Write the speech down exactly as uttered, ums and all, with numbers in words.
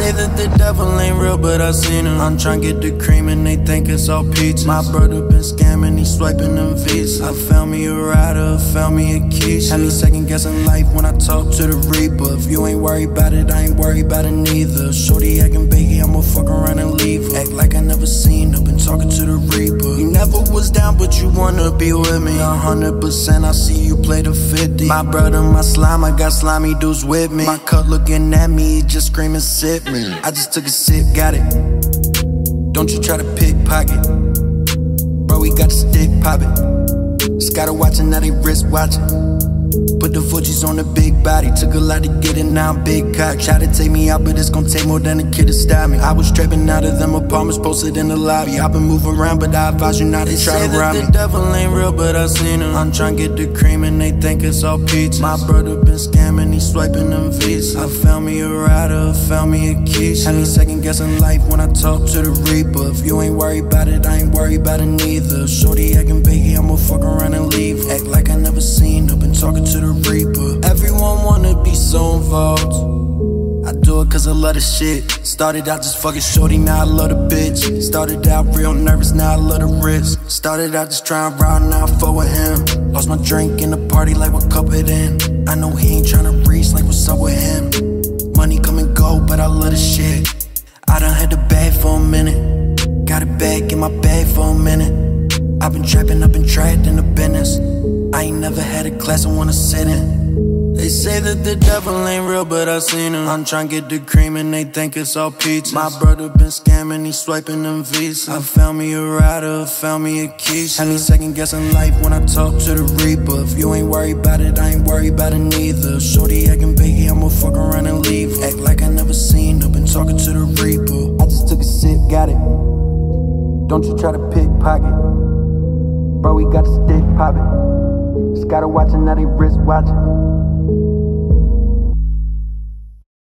say that the devil ain't real, but I seen him. I'm tryna get the cream and they think it's all peaches. My brother been scamming, he swiping them V's. I found me a rider, found me a quiche. Had me second guessing life when I talk to the Reaper. If you ain't worried about it, I ain't worried about it neither. Shorty acting baggy, I'ma fuck around and leave her. Act like I never seen her, been talking to the Reaper. You never was down, but you wanna be with me. A hundred percent, I see you play the fifty. My brother, my slime, I got slimy dudes with me. My cut looking at me, just screaming sip me. I just took a sip, got it. Don't you try to pickpocket. Bro, we got the stick poppin'. Just gotta watch it, now they wrist watchin'. Put the Fuji's on the big body. Took a lot to get it, now I'm big cock. Try to take me out, but it's gon' take more than a kid to stop me. I was trapping out of them apartments posted in the lobby. I been moving around, but I advise you not to try to rob me. The devil ain't real, but I seen him. I'm tryna get the cream and they think it's all peaches. My brother been scamming, he swiping them V's. I found me a rider, found me a quiche. Had me second guessing life when I talk to the Reaper. If you ain't worried about it, I ain't worried about it neither. Shorty acting baggy, I'ma fuck around and leave. Act like I never seen her, been talking to the Reaper. Everyone wanna be so involved. I do it cause I love the shit. Started out just fucking shorty, now I love the bitch. Started out real nervous, now I love the risk. Started out just trying to ride, now I fuck with him. Lost my drink in the party, like what cup it in. I know he ain't tryna reach, like what's up with him. Money come and go, but I love the shit. I done had the bag for a minute. Got it back in my bag for a minute. I've been trapping, I've been trapped in the business. I ain't never had a class I wanna sit in. They say that the devil ain't real, but I seen him. I'm tryna get the cream and they think it's all peaches. My brother been scamming, he swiping them V's. I found me a rider, found me a quiche. Had me second guessing life when I talk to the Reaper. If you ain't worried about it, I ain't worried about it neither. Shorty acting baggy, I'ma fuck around and leave. Act like I never seen her, been talking to the Reaper. I just took a sip, got it. Don't you try to pickpocket. Bro, we got the stick poppin'. Just gotta watch it, now they wrist watchin'.